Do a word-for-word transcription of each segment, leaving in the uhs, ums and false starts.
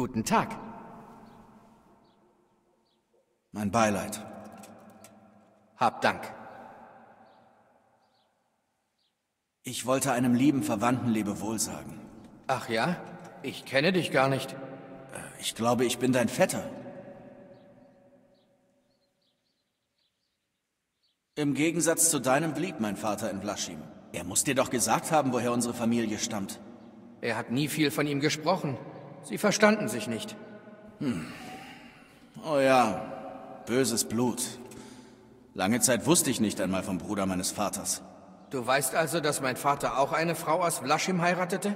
Guten Tag. Mein Beileid. Hab Dank. Ich wollte einem lieben Verwandten Lebewohl sagen. Ach ja? Ich kenne dich gar nicht. Ich glaube, ich bin dein Vetter. Im Gegensatz zu deinem blieb mein Vater in Vlaschim. Er muss dir doch gesagt haben, woher unsere Familie stammt. Er hat nie viel von ihm gesprochen. Sie verstanden sich nicht. Hm. Oh ja, böses Blut. Lange Zeit wusste ich nicht einmal vom Bruder meines Vaters. Du weißt also, dass mein Vater auch eine Frau aus Vlaschim heiratete?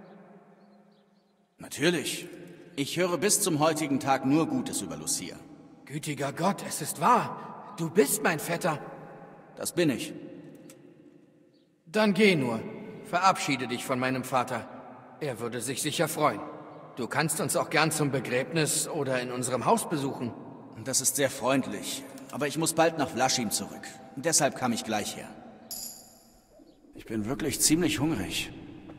Natürlich. Ich höre bis zum heutigen Tag nur Gutes über Lucia. Gütiger Gott, es ist wahr. Du bist mein Vetter. Das bin ich. Dann geh nur. Verabschiede dich von meinem Vater. Er würde sich sicher freuen. Du kannst uns auch gern zum Begräbnis oder in unserem Haus besuchen. Das ist sehr freundlich. Aber ich muss bald nach Vlaschim zurück. Deshalb kam ich gleich her. Ich bin wirklich ziemlich hungrig.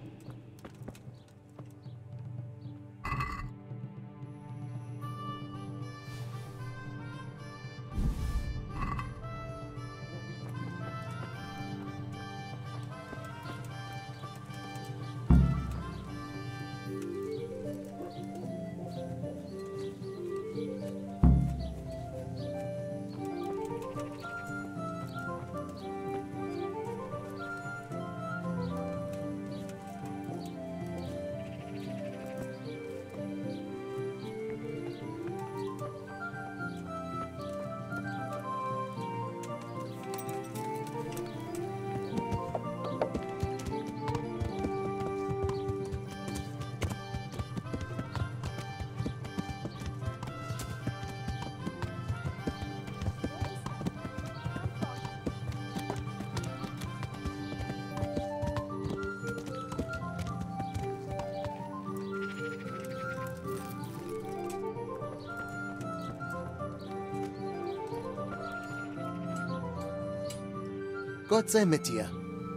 Gott sei mit dir.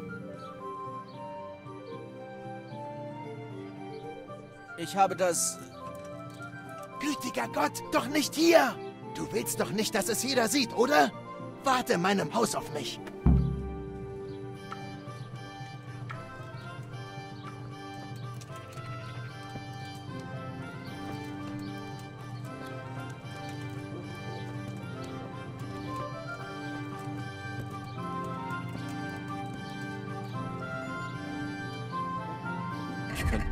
Ich habe das... Gütiger Gott, doch nicht hier! Du willst doch nicht, dass es jeder sieht, oder? Warte in meinem Haus auf mich. Ich kann...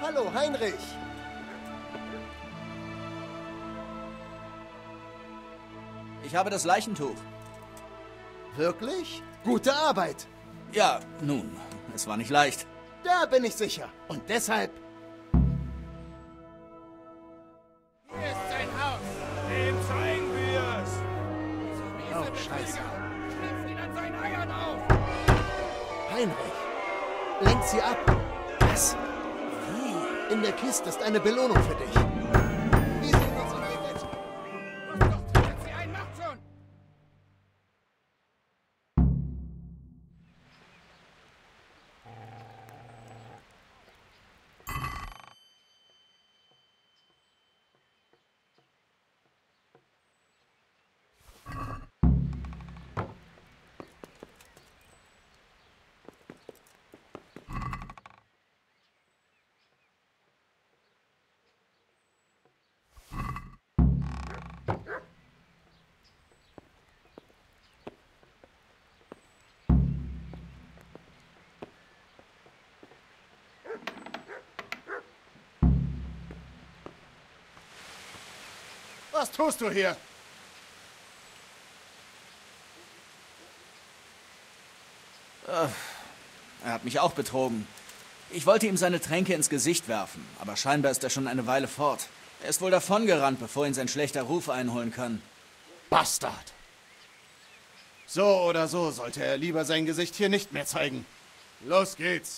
Hallo, Heinrich. Ich habe das Leichentuch. Wirklich? Gute Arbeit. Ja, nun, es war nicht leicht. Da bin ich sicher. Und deshalb... Hier ist sein Haus. Dem zeigen wir's. Oh, Scheiße. Schließt ihn an seinen Eiern auf. Heinrich, lenk sie ab. Was? In der Kiste ist eine Belohnung für dich. Wie sehen uns entwickelt? Los doch, treibt sie ein, macht schon. Was tust du hier? Er hat mich auch betrogen. Ich wollte ihm seine Tränke ins Gesicht werfen, aber scheinbar ist er schon eine Weile fort. Er ist wohl davongerannt, bevor ihn sein schlechter Ruf einholen kann. Bastard. So oder so sollte er lieber sein Gesicht hier nicht mehr zeigen. Los geht's.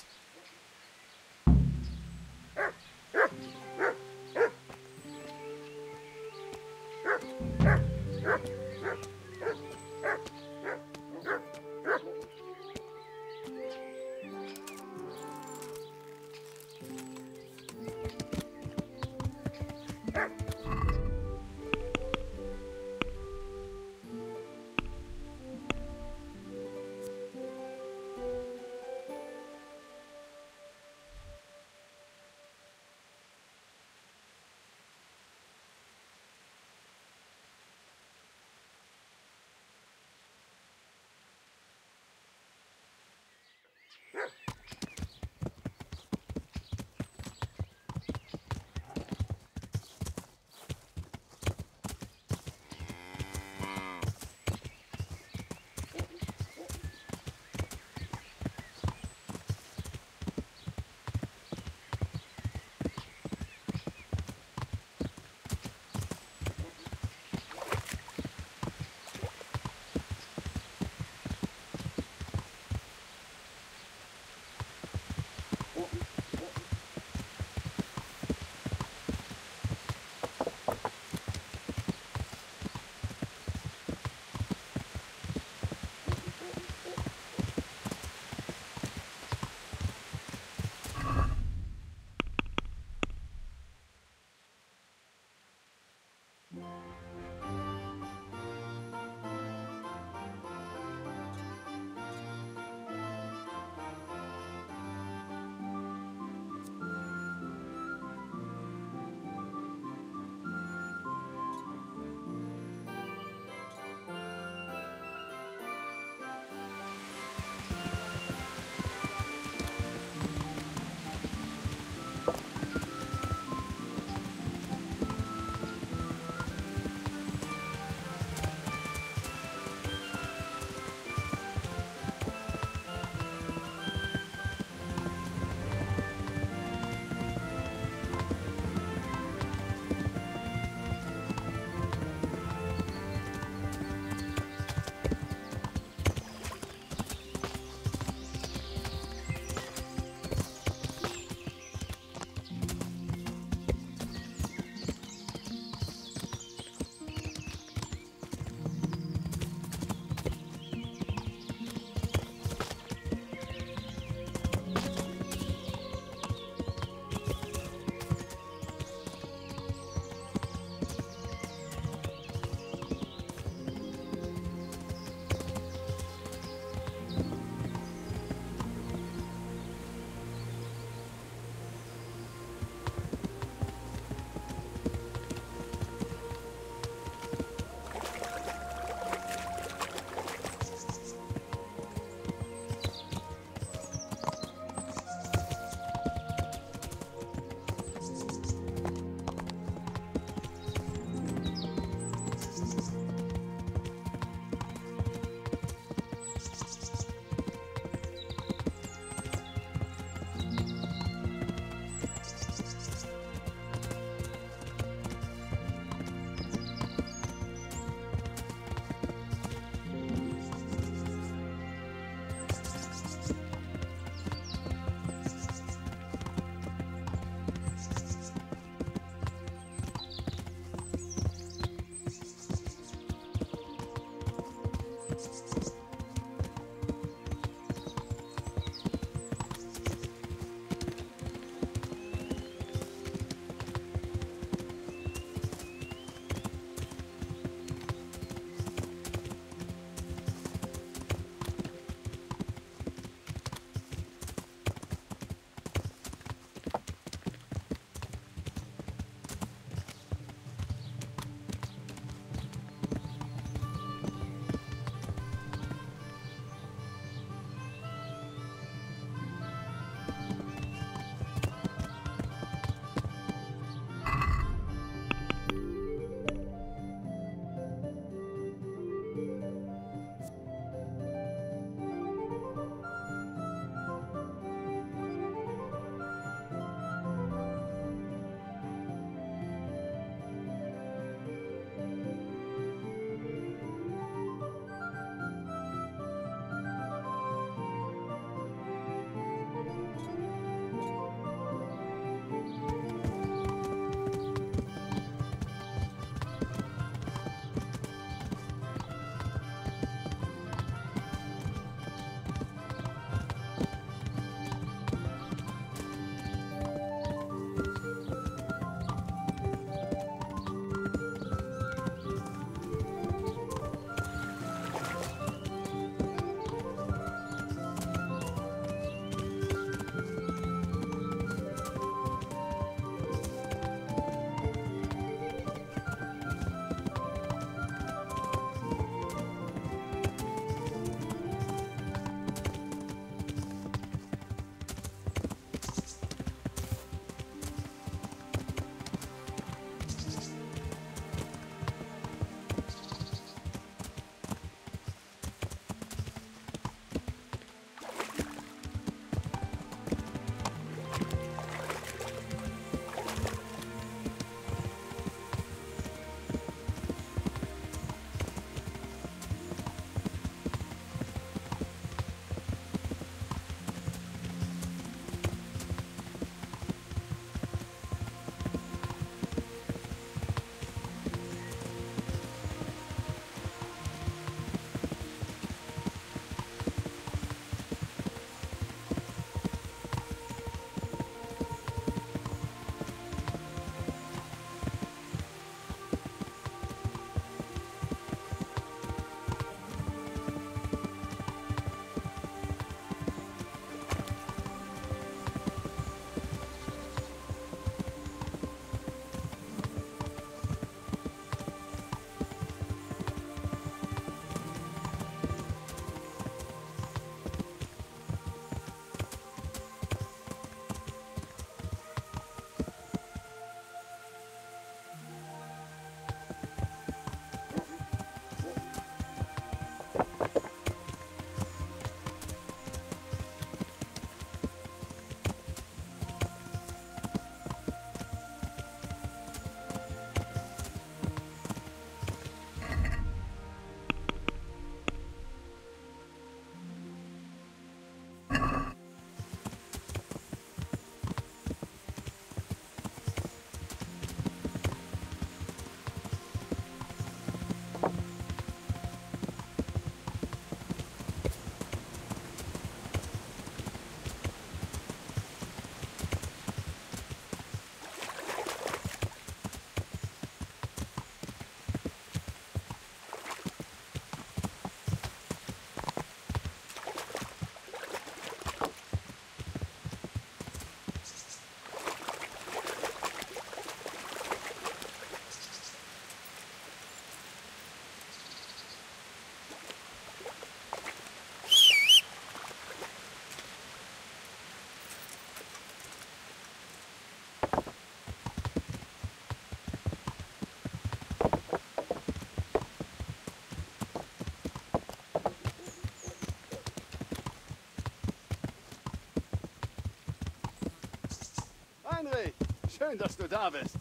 Heinrich, schön, dass du da bist.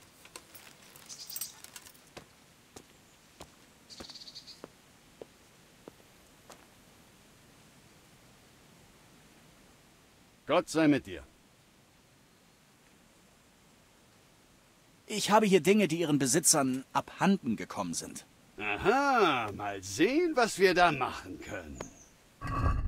Gott sei mit dir. Ich habe hier Dinge, die ihren Besitzern abhanden gekommen sind. Aha, mal sehen, was wir da machen können.